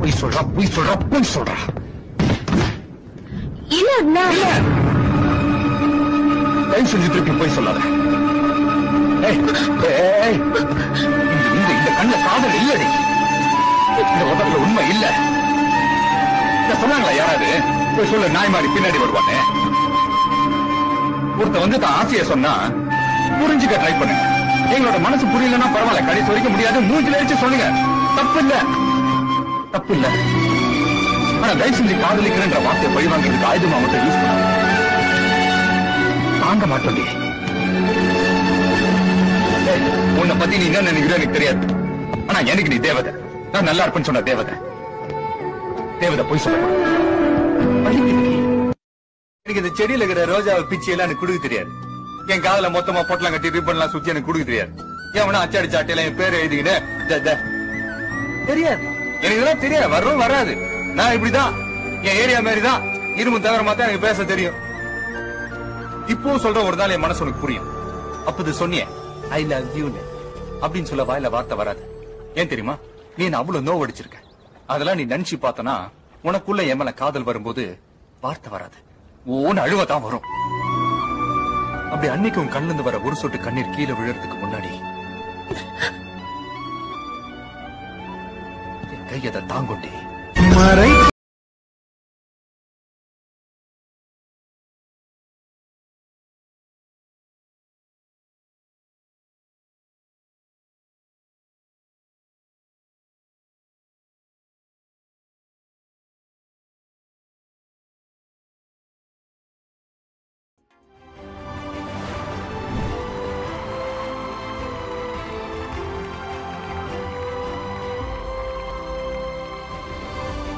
பொய் சொல்றா பொய் சொல்றா பொய் சொல்றா. இல்ல நான் தயவு செஞ்சு திருப்பி பொய் சொல்லாத. இந்த கண்ணுல காதல் இல்லடி. இந்த உலகத்துல உண்மை இல்ல. சொன்னாங்களா யாராவது போய் சொல்ல நாய் மாதிரி பின்னாடி வருவாங்க. ஒருத்த வந்து தான் ஆசைய சொன்னா புரிஞ்சுக்க ட்ரை பண்ணுங்க. எங்களோட மனசு புரியலன்னா பரவாயில்ல, கடைசி வரைக்கும் முடியாது, மூஞ்சில அடிச்சு சொல்லுங்க. தப்பு இல்ல தப்பு இல்ல. ஆனா தயவு செஞ்சு காதலிக்கிறன்ற வார்த்தையை பழி வாங்கிறதுக்கு ஆயுதமா மட்டும் யூஸ் பண்ண தாங்க மாட்டோம். உன்னை பத்தி நீ என்ன நினைக்கிற எனக்கு தெரியாது. ஆனா எனக்கு நீ தேவதை. நான் நல்லா இருப்பேன்னு சொன்ன தேவதை. தேவதை போய் சொல்ல எனக்கு இந்த செடியில இருக்கிற ரோஜாவை பிச்சு எல்லாம் எனக்கு கொடுக்க தெரியாது. என் காதல மொத்தமா பொட்டலாம் கட்டி ரிப்பன்லாம் சுத்தி எனக்கு கொடுக்க தெரியாது. ஏன் அச்சடிச்ச அட்டையில என் பேரை எழுதிக்கிட்டு தெரியாது. எனக்கு இதெல்லாம் தெரியாது, வரும் வராது. நான் இப்படிதான், என் ஏரியா மாதிரிதான், இரும்பு தவிர மாத்தான் எனக்கு பேச தெரியும். இப்போ சொல்ற ஒரு நாள் என் மனசு உனக்கு புரியும். அப்பது சொன்னிய ஐ லவ் யூ அப்படின்னு சொல்ல வாயில வார்த்தை வராது. ஏன் தெரியுமா? நீ என்ன அவ்வளவு நோவடிச்சிருக்க. அதெல்லாம் நீ நினைச்சு பார்த்தனா உனக்குள்ள என் மேல காதல் வரும்போது வார்த்தை வராது, ஓன்னு அழுவதான் வரும். அப்படி அன்னைக்கு உன் கண்ணுல இருந்து வர ஒரு சொட்டு கண்ணீர் கீழே விழுறதுக்கு முன்னாடி என் கையதை தாங்கொண்டே.